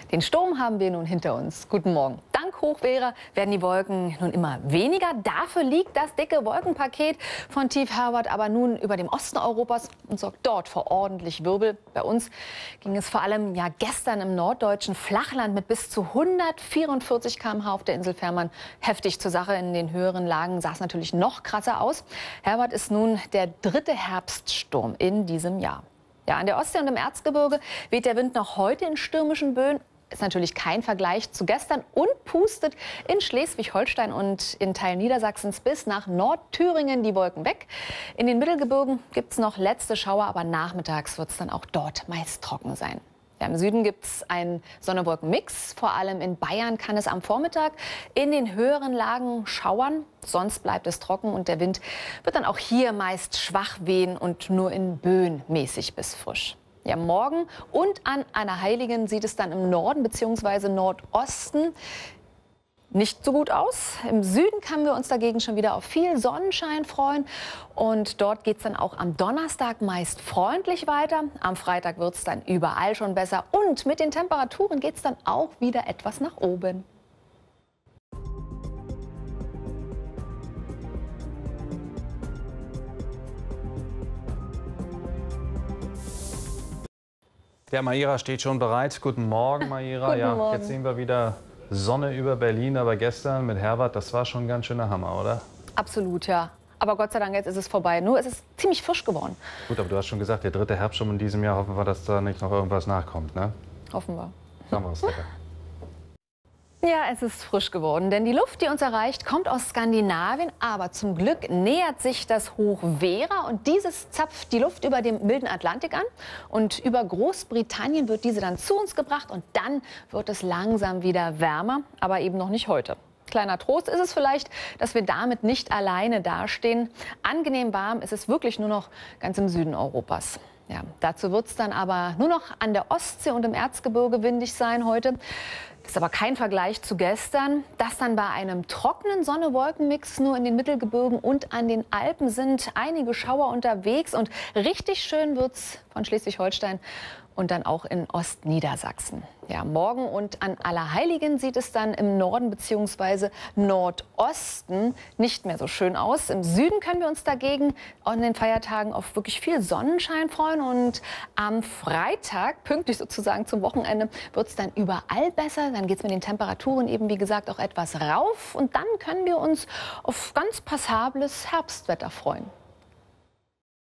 Den Sturm haben wir nun hinter uns. Guten Morgen. Dank Hochwehrer werden die Wolken nun immer weniger. Dafür liegt das dicke Wolkenpaket von Tief Herbert aber nun über dem Osten Europas und sorgt dort für ordentlich Wirbel. Bei uns ging es vor allem gestern im norddeutschen Flachland mit bis zu 144 km/h auf der Insel Fehmarn heftig zur Sache. In den höheren Lagen sah es natürlich noch krasser aus. Herbert ist nun der dritte Herbststurm in diesem Jahr. Ja, an der Ostsee und im Erzgebirge weht der Wind noch heute in stürmischen Böen. Ist natürlich kein Vergleich zu gestern und pustet in Schleswig-Holstein und in Teilen Niedersachsens bis nach Nordthüringen die Wolken weg. In den Mittelgebirgen gibt es noch letzte Schauer, aber nachmittags wird es dann auch dort meist trocken sein. Ja, im Süden gibt es einen Sonne-Wolken-Mix. Vor allem in Bayern kann es am Vormittag in den höheren Lagen schauern. Sonst bleibt es trocken und der Wind wird dann auch hier meist schwach wehen und nur in Böen mäßig bis frisch. Ja, morgen und an Allerheiligen sieht es dann im Norden bzw. Nordosten nicht so gut aus. Im Süden können wir uns dagegen schon wieder auf viel Sonnenschein freuen. Und dort geht es dann auch am Donnerstag meist freundlich weiter. Am Freitag wird es dann überall schon besser. Und mit den Temperaturen geht es dann auch wieder etwas nach oben. Ja, Maira steht schon bereit. Guten Morgen, Maira. Guten Morgen. Jetzt sehen wir wieder Sonne über Berlin, aber gestern mit Herbert, das war schon ein ganz schöner Hammer, oder? Absolut, ja. Aber Gott sei Dank, jetzt ist es vorbei. Nur es ist ziemlich frisch geworden. Gut, aber du hast schon gesagt, der dritte Herbststurm in diesem Jahr. Hoffen wir, dass da nicht noch irgendwas nachkommt, ne? Hoffen wir. Sagen wir das Wetter. Ja, es ist frisch geworden, denn die Luft, die uns erreicht, kommt aus Skandinavien. Aber zum Glück nähert sich das Hoch Vera und dieses zapft die Luft über dem milden Atlantik an. Und über Großbritannien wird diese dann zu uns gebracht und dann wird es langsam wieder wärmer, aber eben noch nicht heute. Kleiner Trost ist es vielleicht, dass wir damit nicht alleine dastehen. Angenehm warm ist es wirklich nur noch ganz im Süden Europas. Ja, dazu wird es dann aber nur noch an der Ostsee und im Erzgebirge windig sein heute. Das ist aber kein Vergleich zu gestern. Das dann bei einem trockenen Sonne-Wolken-Mix nur in den Mittelgebirgen und an den Alpen sind einige Schauer unterwegs. Und richtig schön wird es von Schleswig-Holstein und dann auch in Ostniedersachsen. Ja, morgen und an Allerheiligen sieht es dann im Norden bzw. Nordosten nicht mehr so schön aus. Im Süden können wir uns dagegen an den Feiertagen auf wirklich viel Sonnenschein freuen. Und am Freitag, pünktlich sozusagen zum Wochenende, wird es dann überall besser. Dann geht es mit den Temperaturen eben, wie gesagt, auch etwas rauf. Und dann können wir uns auf ganz passables Herbstwetter freuen.